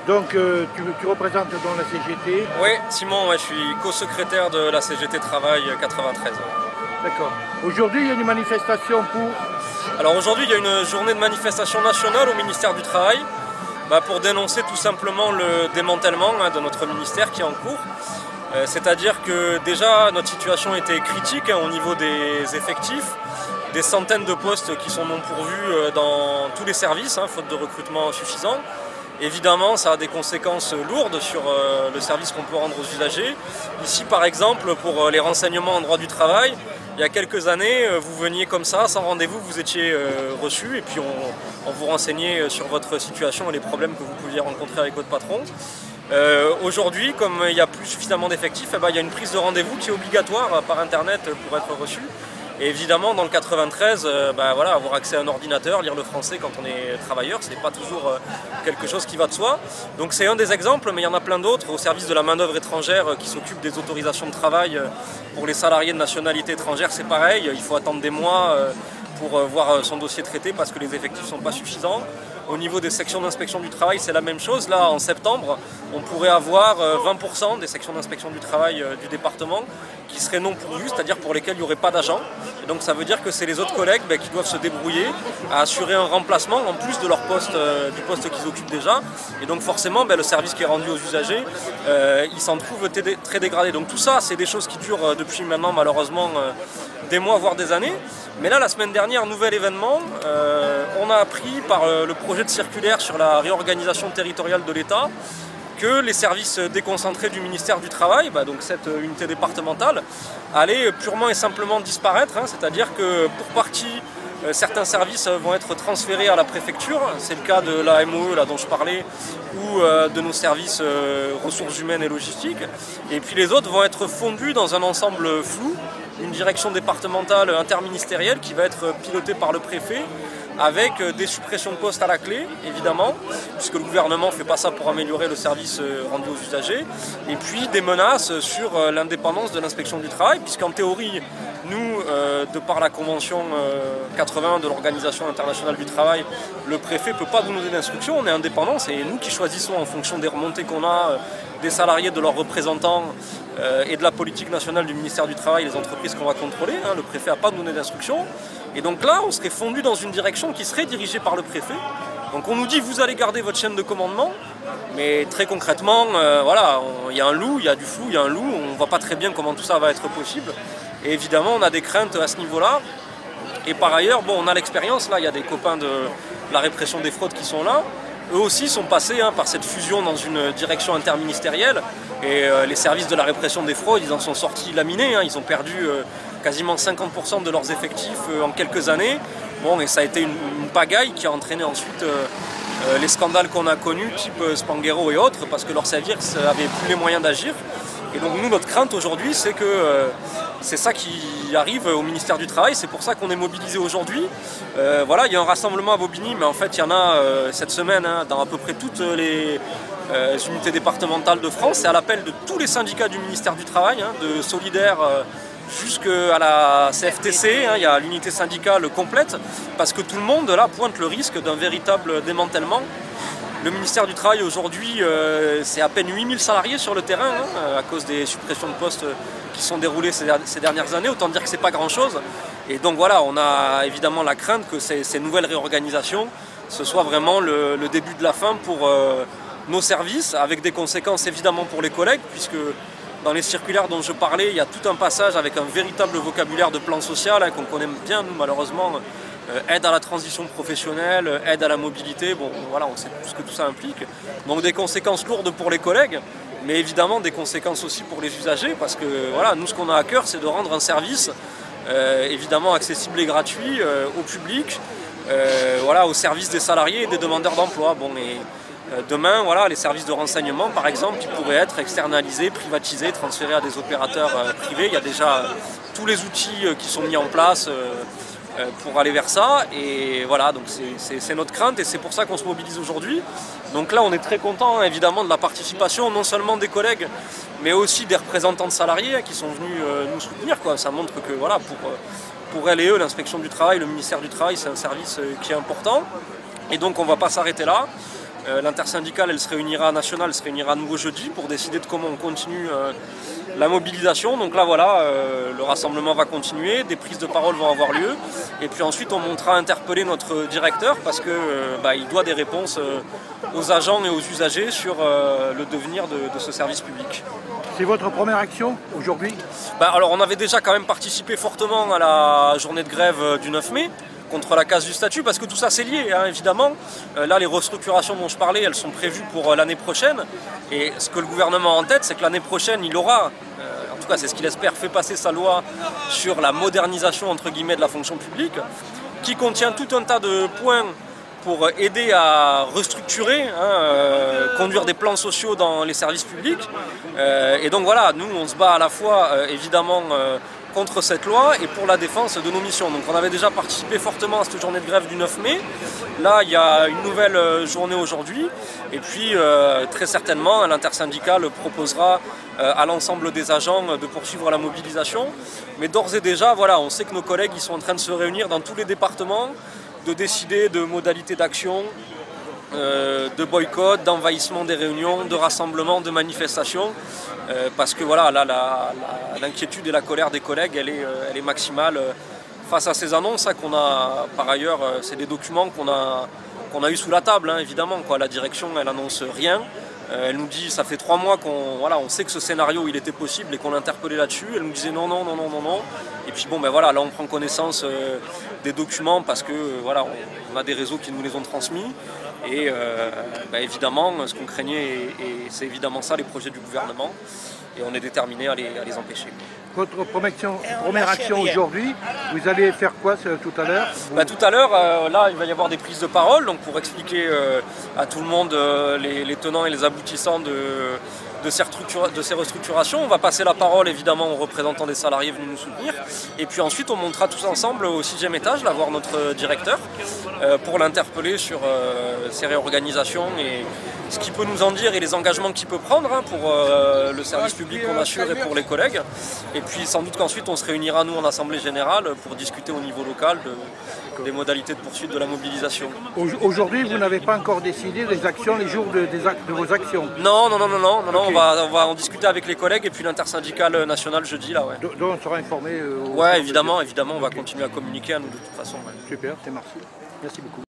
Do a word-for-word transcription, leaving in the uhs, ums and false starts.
Donc euh, tu, tu représentes dans la C G T. Oui, Simon, ouais, je suis co-secrétaire de la C G T Travail quatre-vingt-treize. D'accord. Aujourd'hui, il y a une manifestation pour... Alors aujourd'hui, il y a une journée de manifestation nationale au ministère du Travail bah, pour dénoncer tout simplement le démantèlement hein, de notre ministère qui est en cours. Euh, C'est-à-dire que déjà, notre situation était critique hein, au niveau des effectifs. Des centaines de postes qui sont non pourvus euh, dans tous les services, hein, faute de recrutement suffisant. Évidemment, ça a des conséquences lourdes sur euh, le service qu'on peut rendre aux usagers. Ici, par exemple, pour euh, les renseignements en droit du travail, il y a quelques années, euh, vous veniez comme ça, sans rendez-vous, vous étiez euh, reçu et puis on, on vous renseignait sur votre situation et les problèmes que vous pouviez rencontrer avec votre patron. Euh, Aujourd'hui, comme il n'y a plus suffisamment d'effectifs, eh ben, il y a une prise de rendez-vous qui est obligatoire par Internet pour être reçu. Et évidemment, dans le quatre-vingt-treize, euh, bah, voilà, avoir accès à un ordinateur, lire le français quand on est travailleur, ce n'est pas toujours euh, quelque chose qui va de soi. Donc c'est un des exemples, mais il y en a plein d'autres. Au service de la main-d'œuvre étrangère euh, qui s'occupe des autorisations de travail euh, pour les salariés de nationalité étrangère, c'est pareil. Il faut attendre des mois euh, pour euh, voir son dossier traité parce que les effectifs ne sont pas suffisants. Au niveau des sections d'inspection du travail, c'est la même chose. Là, en septembre, on pourrait avoir vingt pour cent des sections d'inspection du travail du département qui seraient non pourvues, c'est-à-dire pour lesquelles il n'y aurait pas d'agents. Donc ça veut dire que c'est les autres collègues ben, qui doivent se débrouiller à assurer un remplacement en plus de leur poste, euh, du poste qu'ils occupent déjà. Et donc forcément, ben, le service qui est rendu aux usagers, euh, il s'en trouve très dégradé. Donc tout ça, c'est des choses qui durent depuis maintenant malheureusement euh, des mois, voire des années. Mais là, la semaine dernière, nouvel événement, euh, on a appris par euh, le projet de circulaire sur la réorganisation territoriale de l'État que les services déconcentrés du ministère du Travail, bah donc cette unité départementale, allaient purement et simplement disparaître, hein, c'est-à-dire que pour partie, euh, certains services vont être transférés à la préfecture, c'est le cas de l'A M O E là, dont je parlais, ou euh, de nos services euh, ressources humaines et logistiques, et puis les autres vont être fondus dans un ensemble flou, une direction départementale interministérielle qui va être pilotée par le préfet, avec des suppressions de postes à la clé, évidemment, puisque le gouvernement ne fait pas ça pour améliorer le service rendu aux usagers, et puis des menaces sur l'indépendance de l'inspection du travail, puisqu'en théorie, nous, euh, de par la convention euh, quatre-vingt de l'Organisation internationale du travail, le préfet ne peut pas nous donner d'instructions, on est indépendant, c'est nous qui choisissons en fonction des remontées qu'on a, euh, des salariés, de leurs représentants euh, et de la politique nationale du ministère du Travail, les entreprises qu'on va contrôler, hein, le préfet n'a pas donné d'instructions. Et donc là, on serait fondu dans une direction qui serait dirigée par le préfet. Donc on nous dit, vous allez garder votre chaîne de commandement, mais très concrètement, euh, voilà, il y a un loup, il y a du flou, il y a un loup, on ne voit pas très bien comment tout ça va être possible. Et évidemment, on a des craintes à ce niveau-là. Et par ailleurs, bon, on a l'expérience, là, il y a des copains de la répression des fraudes qui sont là. Eux aussi sont passés hein, par cette fusion dans une direction interministérielle. Et euh, les services de la répression des fraudes, ils en sont sortis laminés, hein, ils ont perdu euh, quasiment cinquante pour cent de leurs effectifs euh, en quelques années. Bon, et ça a été une, une pagaille qui a entraîné ensuite euh, euh, les scandales qu'on a connus, type euh, Spanghero et autres, parce que leurs services n'avaient plus les moyens d'agir. Et donc nous, notre crainte aujourd'hui, c'est que euh, c'est ça qui arrive au ministère du Travail, c'est pour ça qu'on est mobilisé aujourd'hui. Euh, voilà, il y a un rassemblement à Bobigny, mais en fait il y en a euh, cette semaine hein, dans à peu près toutes les euh, unités départementales de France. C'est à l'appel de tous les syndicats du ministère du Travail, hein, de Solidaire euh, jusqu'à la C F T C, hein, il y a l'unité syndicale complète, parce que tout le monde là pointe le risque d'un véritable démantèlement. Le ministère du Travail aujourd'hui, euh, c'est à peine huit mille salariés sur le terrain hein, à cause des suppressions de postes qui sont déroulées ces, ces dernières années. Autant dire que c'est pas grand-chose. Et donc voilà, on a évidemment la crainte que ces, ces nouvelles réorganisations, ce soit vraiment le, le début de la fin pour euh, nos services, avec des conséquences évidemment pour les collègues, puisque dans les circulaires dont je parlais, il y a tout un passage avec un véritable vocabulaire de plan social hein, qu'on connaît bien, nous, malheureusement. Euh, aide à la transition professionnelle, aide à la mobilité, bon voilà, on sait tout ce que tout ça implique. Donc des conséquences lourdes pour les collègues, mais évidemment des conséquences aussi pour les usagers, parce que voilà, nous ce qu'on a à cœur, c'est de rendre un service euh, évidemment accessible et gratuit euh, au public, euh, voilà, au service des salariés et des demandeurs d'emploi. Bon, mais euh, demain, voilà, les services de renseignement, par exemple, qui pourraient être externalisés, privatisés, transférés à des opérateurs euh, privés. Il y a déjà euh, tous les outils euh, qui sont mis en place. Euh, pour aller vers ça, et voilà, donc c'est notre crainte et c'est pour ça qu'on se mobilise aujourd'hui. Donc là on est très content évidemment de la participation non seulement des collègues mais aussi des représentants de salariés qui sont venus euh, nous soutenir quoi. Ça montre que voilà, pour, pour elles et eux, l'inspection du travail, le ministère du Travail, c'est un service euh, qui est important, et donc on ne va pas s'arrêter là. Euh, L'intersyndicale, elle se réunira nationale, se réunira à nouveau jeudi pour décider de comment on continue euh, la mobilisation. Donc là voilà, euh, le rassemblement va continuer, des prises de parole vont avoir lieu. Et puis ensuite on montera interpeller notre directeur parce qu'il euh, bah, doit des réponses euh, aux agents et aux usagers sur euh, le devenir de, de ce service public. C'est votre première action aujourd'hui? Bah, alors on avait déjà quand même participé fortement à la journée de grève du neuf mai contre la casse du statut, parce que tout ça c'est lié, hein, évidemment. Euh, là, les restructurations dont je parlais, elles sont prévues pour euh, l'année prochaine. Et ce que le gouvernement a en tête, c'est que l'année prochaine, il aura, euh, en tout cas c'est ce qu'il espère, fait passer sa loi sur la modernisation, entre guillemets, de la fonction publique, qui contient tout un tas de points pour aider à restructurer, hein, euh, conduire des plans sociaux dans les services publics. Euh, et donc voilà, nous on se bat à la fois, euh, évidemment, euh, contre cette loi et pour la défense de nos missions. Donc on avait déjà participé fortement à cette journée de grève du neuf mai. Là, il y a une nouvelle journée aujourd'hui. Et puis, euh, très certainement, l'intersyndicale proposera euh, à l'ensemble des agents de poursuivre la mobilisation. Mais d'ores et déjà, voilà, on sait que nos collègues ils sont en train de se réunir dans tous les départements, de décider de modalités d'action, euh, de boycott, d'envahissement des réunions, de rassemblements, de manifestations. Euh, parce que voilà, là, l'inquiétude et la colère des collègues, elle est, euh, elle est maximale euh, face à ces annonces hein, qu'on a, par ailleurs, euh, c'est des documents qu'on a, qu'on a eu sous la table, hein, évidemment. Quoi. La direction, elle annonce rien. Euh, elle nous dit, ça fait trois mois qu'on voilà, on sait que ce scénario, il était possible et qu'on l'interpellait là-dessus. Elle nous disait non, non, non, non, non, non. Et puis bon, ben voilà, là, on prend connaissance euh, des documents parce que euh, voilà, on, on a des réseaux qui nous les ont transmis. Et euh, bah évidemment, ce qu'on craignait, et, et c'est évidemment ça les projets du gouvernement, et on est déterminé à les, à les empêcher. Votre première action, première action aujourd'hui, vous allez faire quoi tout à l'heure? bah, Tout à l'heure, euh, là, il va y avoir des prises de parole, donc pour expliquer euh, à tout le monde euh, les, les tenants et les aboutissants de, de, ces de ces restructurations. On va passer la parole évidemment aux représentants des salariés venus nous soutenir, et puis ensuite on montera tous ensemble au sixième étage, là, voir notre directeur, euh, pour l'interpeller sur euh, ces réorganisations et ce qu'il peut nous en dire et les engagements qu'il peut prendre hein, pour euh, le service public qu'on assure et pour les collègues. Et puis sans doute qu'ensuite on se réunira nous en assemblée générale pour discuter au niveau local de, des modalités de poursuite de la mobilisation. Aujourd'hui vous n'avez pas encore décidé des actions, les jours de, des actes, de vos actions? Non, non, non, non, non, non okay. on, va, on va en discuter avec les collègues et puis l'intersyndicale nationale jeudi là. Ouais. Donc on sera informé euh, Ouais, évidemment, évidemment, on va okay. continuer à communiquer à nous de toute façon. Ouais. Super, c'est merci. Merci beaucoup.